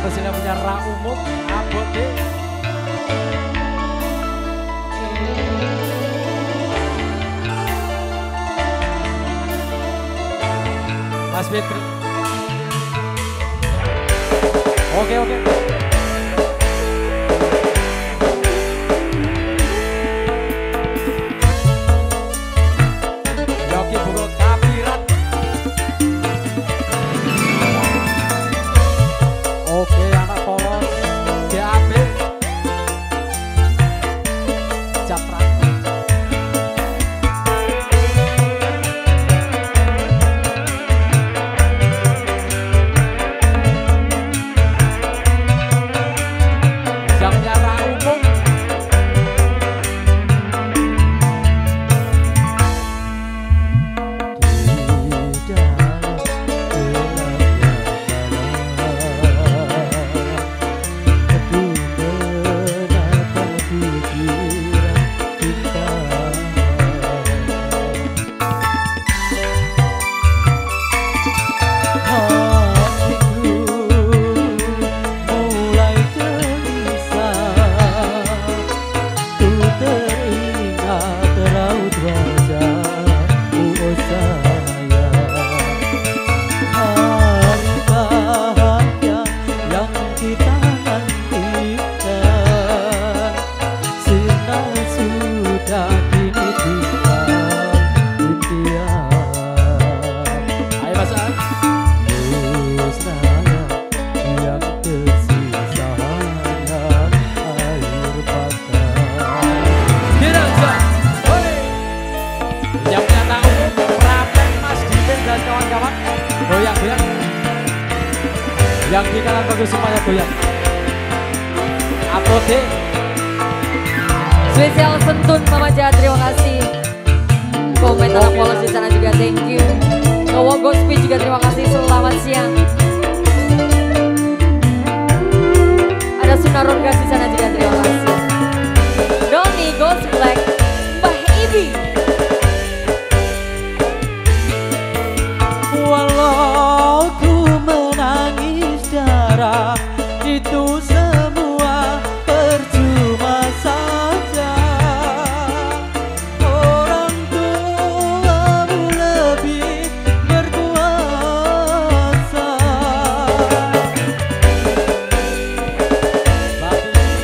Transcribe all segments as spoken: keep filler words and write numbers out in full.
Mesinnya punya rak umum, abot deh. Mas Fitri. Oke oke. Yogi Buro Kapirat. Oke anak polos D A B Japran. Jamnya ra umum. Goyang-goyang yang di kanan bagus semuanya goyang. Upload spesial Sentun Mama Jahat, terima kasih. Komen anak polos di sana juga thank you. Nowo Gospi juga terima kasih, selamat siang. Ada Sunaron Gas di sana juga terima kasih. Doni Ghost Black, Mbah Ibi. Walau ku menangis darah, itu semua percuma saja. Orang tuamu lebih berkuasa.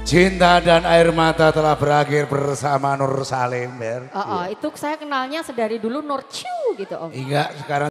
Cinta dan air mata telah berakhir bersama Nur Salim. Oh, oh, itu saya kenalnya sedari dulu Nur Ciu gitu Om. Enggak, sekarang